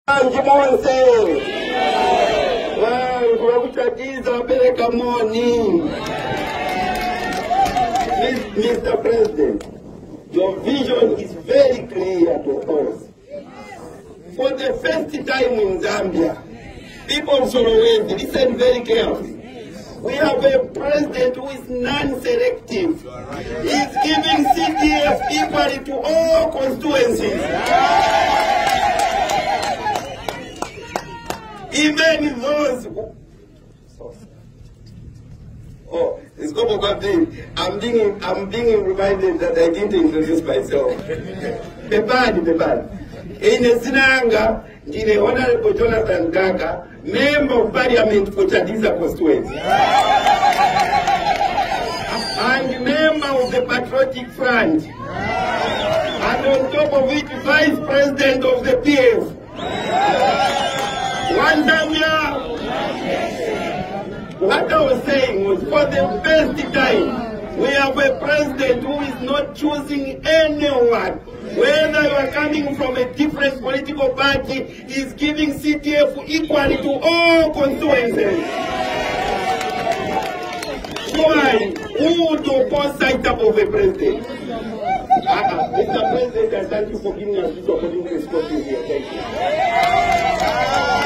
Mr. President, your vision is very clear to us. For the first time in Zambia, people should always listen very carefully. We have a president who is non-selective. He's giving CTF equally to all constituencies. Even those who... Oh, it's I'm being reminded that I didn't introduce myself. Bebani. In Sinanga, the Honorable Jonathan Gaga, Member of Parliament for Chadiza constituency. And member of the Patriotic Front. And on top of it, Vice President of the PF. One Zambia. What I was saying was, for the first time, we have a president who is not choosing anyone. Whether you are coming from a different political party, is giving CTF equally to all constituencies. Why? Who would oppose sight up of a president? Mr. President, I thank you for giving us this opportunity to speak here. Thank you.